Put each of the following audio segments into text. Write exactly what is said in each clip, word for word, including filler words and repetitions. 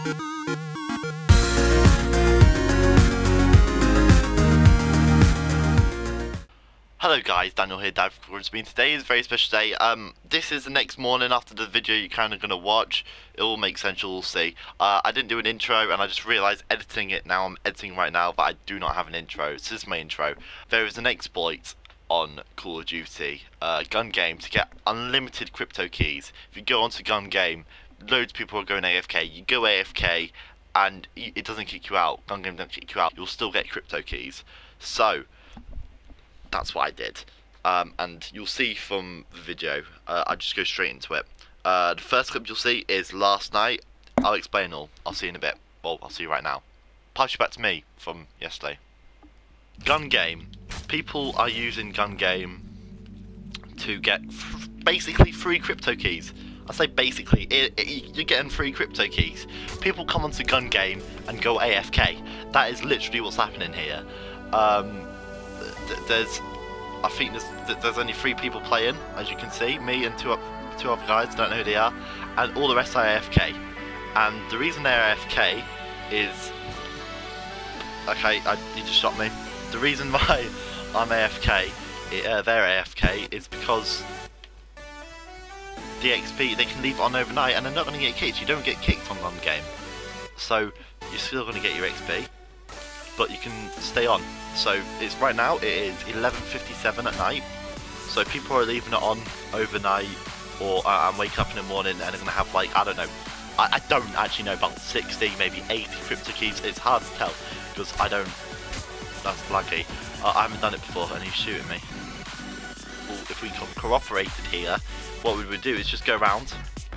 Hello guys, Daniel here, Dad from Bean. Today is a very special day. Um, this is the next morning after the video you're kind of going to watch. It will make sense, you'll see. Uh, I didn't do an intro and I just realised editing it now. I'm editing right now, but I do not have an intro. This is my intro. There is an exploit on Call of Duty uh, gun game to get unlimited crypto keys. If you go onto gun game, loads of people are going A F K. You go A F K and it doesn't kick you out. Gun game doesn't kick you out. You'll still get crypto keys. So that's what I did, um, and you'll see from the video. uh, I'll just go straight into it. Uh, the first clip you'll see is last night. I'll explain all. I'll see you in a bit. Well, I'll see you right now. Pass you back to me from yesterday. Gun game. People are using gun game to get f basically free crypto keys. I say basically, it, it, you're getting free crypto keys. People come onto gun game and go A F K. That is literally what's happening here. Um, There's, I think there's, there's only three people playing, as you can see, me and two, two other guys, don't know who they are, and all the rest are A F K. And the reason they're A F K is, okay, I, you just shot me. The reason why I'm A F K, uh, they're A F K, is because the X P, they can leave it on overnight and they're not going to get kicked. You don't get kicked on one game, so you're still going to get your X P, but you can stay on. So it's right now it is eleven fifty-seven at night, so people are leaving it on overnight or uh, and wake up in the morning and they're gonna have, like, I don't know, I, I don't actually know, about sixty, maybe eighty crypto keys. It's hard to tell because I don't, that's laggy. uh, I haven't done it before and he's shooting me. Well, if we co cooperated here, what we would do is just go around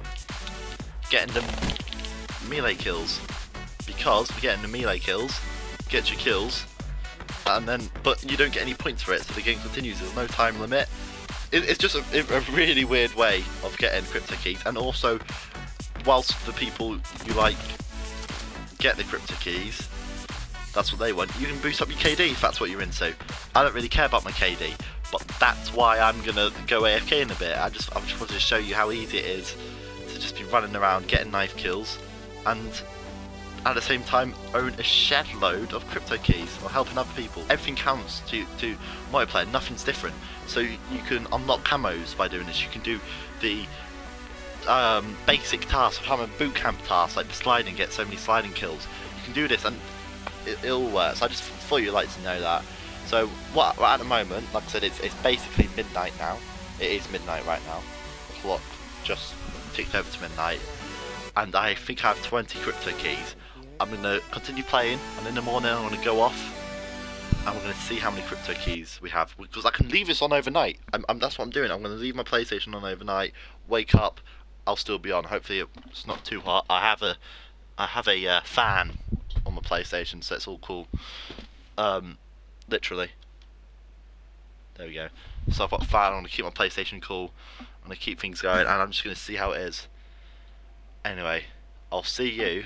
getting them melee kills, because we're getting the melee kills, get your kills, and then, but you don't get any points for it, so the game continues. There's no time limit. It, it's just a, a really weird way of getting crypto keys. And also, whilst the people you like get the crypto keys, that's what they want, you can boost up your K D if that's what you're into. I don't really care about my K D, but that's why I'm gonna go A F K in a bit. I just I just wanted to show you how easy it is to just be running around getting knife kills and at the same time own a shed load of crypto keys or helping other people. Everything counts to, to multiplayer, nothing's different. So you can unlock camos by doing this. You can do the um, basic tasks, common boot camp tasks like the sliding, get so many sliding kills. You can do this and it, it all works. I just thought you'd like to know that. So what right at the moment, like I said, it's, it's basically midnight now. It is midnight right now. The clock just ticked over to midnight. And I think I have twenty crypto keys. I'm going to continue playing, and in the morning I'm going to go off and we're going to see how many crypto keys we have, because I can leave this on overnight. I'm, I'm, that's what I'm doing. I'm going to leave my PlayStation on overnight, wake up, I'll still be on. Hopefully it's not too hot. I have a I have a uh, fan on my PlayStation, so it's all cool. Um, literally. There we go. So I've got a fan, I'm going to keep my PlayStation cool, I'm going to keep things going, and I'm just going to see how it is. Anyway, I'll see you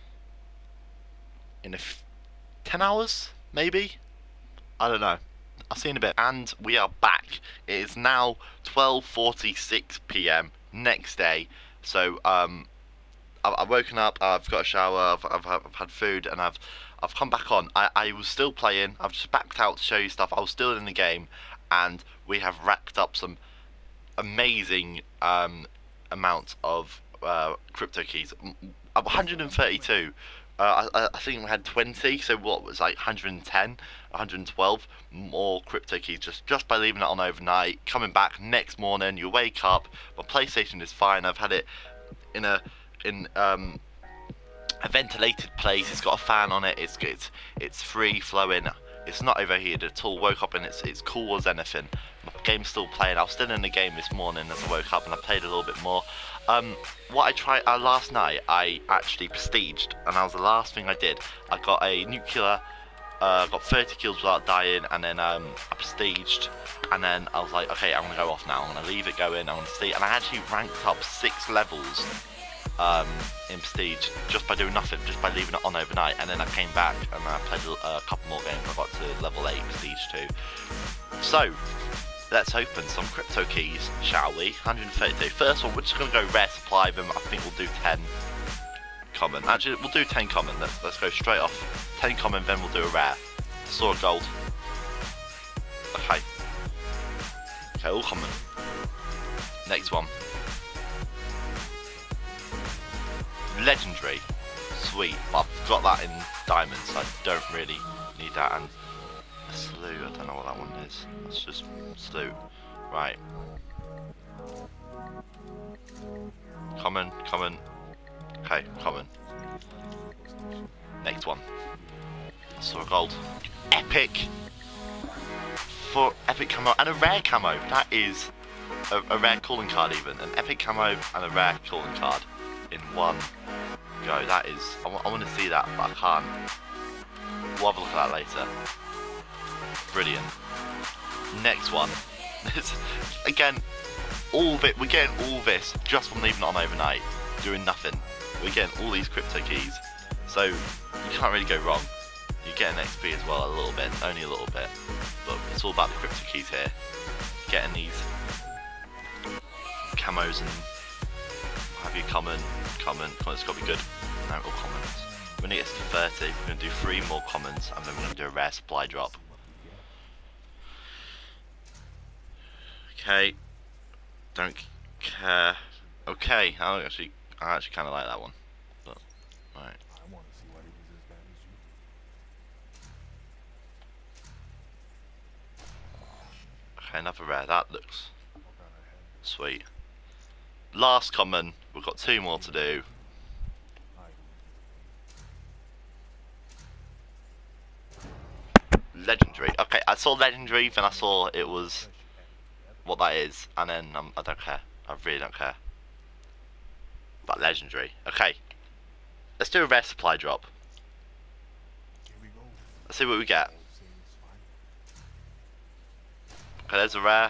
in a f ten hours, maybe? I don't know. I'll see you in a bit. And we are back. It is now twelve forty-six p m next day. So um, I've, I've woken up. I've got a shower. I've, I've, I've had food, and I've I've come back on. I, I was still playing. I've just backed out to show you stuff. I was still in the game, and we have racked up some amazing um, amounts of uh, crypto keys. one hundred thirty-two. Uh, I, I think we had twenty, so what was like one hundred ten, one hundred twelve more crypto keys just, just by leaving it on overnight. Coming back next morning, you wake up, my PlayStation is fine. I've had it in a in um, a ventilated place. It's got a fan on it. It's it's it's free flowing. It's not overheated at all. Woke up and it's it's cool as anything. My game's still playing. I was still in the game this morning as I woke up, and I played a little bit more. Um, what I tried uh, last night, I actually prestiged, and that was the last thing I did. I got a nuclear, uh, got thirty kills without dying, and then um, I prestiged, and then I was like, okay, I'm gonna go off now. I'm gonna leave it going. I'm gonna see, and I actually ranked up six levels um, in prestige just by doing nothing, just by leaving it on overnight. And then I came back and I played a, a couple more games. I got to level eight prestige two. So let's open some crypto keys, shall we? one hundred thirty-two. First one, we're just going to go rare supply them. I think we'll do ten common. Actually, we'll do ten common. Let's, let's go straight off. ten common, then we'll do a rare. Saw a gold. Okay. Okay, all common. Next one. Legendary. Sweet. But I've got that in diamonds, so I don't really need that. And a slew, I don't know what that one is. That's just slew. Right. Common, common. Okay, common. Next one. Saw a gold. Epic! For epic camo and a rare camo. That is a, a rare calling card even. An epic camo and a rare calling card in one go. That is, I, I want to see that, but I can't. We'll have a look at that later. Brilliant. Next one. Again, all of it, we're getting all this just from leaving it on overnight, doing nothing. We're getting all these crypto keys, so you can't really go wrong. You're getting X P as well a little bit, only a little bit, but it's all about the crypto keys here. Getting these camos and have you common, common, common, it's got to be good. No, all commons. When it gets to thirty, we're going to do three more commons, and then we're going to do a rare supply drop. Okay, don't care. Okay, I actually, I actually kind of like that one. But, right. Okay, another rare. That looks sweet. Last common. We've got two more to do. Legendary. Okay, I saw legendary, then I saw it was what that is, and then um, I don't care. I really don't care. But legendary. Okay, let's do a rare supply drop. Let's see what we get. Okay, there's a rare.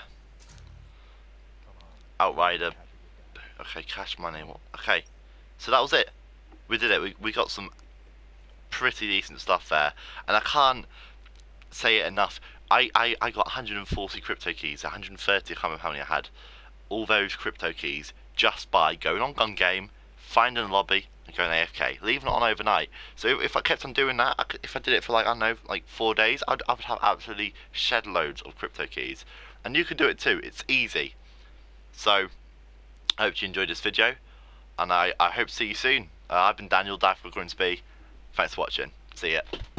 Outrider. Okay, cash money. Okay, so that was it. We did it. We, we got some pretty decent stuff there. And I can't say it enough. I, I, I got one hundred forty crypto keys, one hundred thirty, I can't remember how many I had. All those crypto keys just by going on Gun Game, finding a lobby, and going A F K, leaving it on overnight. So if I kept on doing that, I could, if I did it for like, I don't know, like four days, I'd, I would have absolutely shed loads of crypto keys. And you could do it too, it's easy. So, I hope you enjoyed this video, and I, I hope to see you soon. Uh, I've been Daniel, Dive for Grimsby. Thanks for watching. See ya.